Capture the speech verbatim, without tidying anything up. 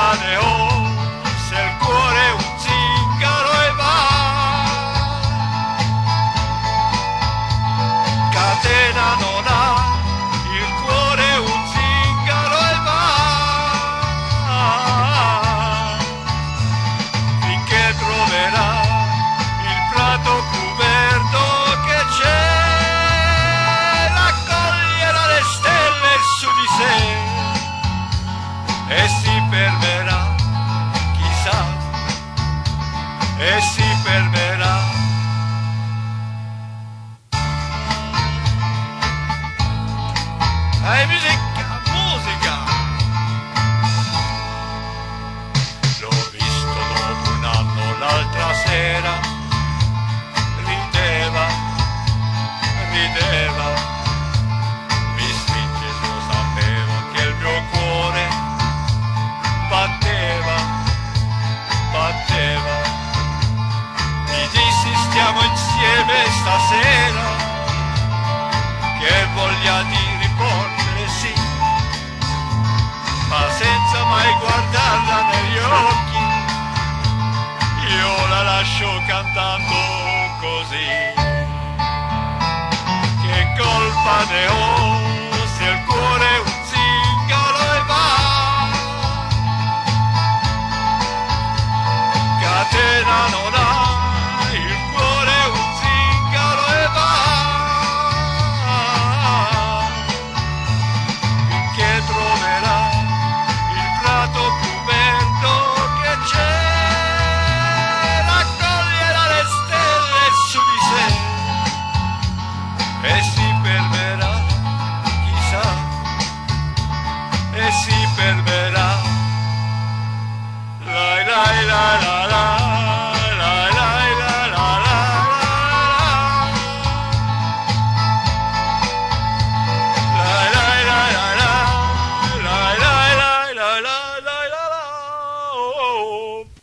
colpa ne ho se il cuore è un zingaro e va? Catena non ha, il cuore è un zingaro e va. Finché troverà il prato coperto che c'è, raccoglierà le stelle su di sé e si fermerà, chissà, e si fermerà. Ehi, musica, musica! L'ho visto dopo un anno l'altra sera, rideva, rideva, mi stringe, lo sapevo che il mio cuore batteva, batteva. Mi dissi stiamo insieme stasera, che voglia di rispondere sì, ma senza mai guardarla negli occhi, io la lascio cantando così. Che colpa ne ho se il cuore è un zingaro e va? Catena non ha, il cuore è un zingaro e va. Finché troverà il prato coperto che c'è, raccoglierà le stelle su di sé e si fermerà, chissà, e si fermerà. Lai lai la la la, lai lai la la la la, lai lai la la la, lai lai la la la la la la.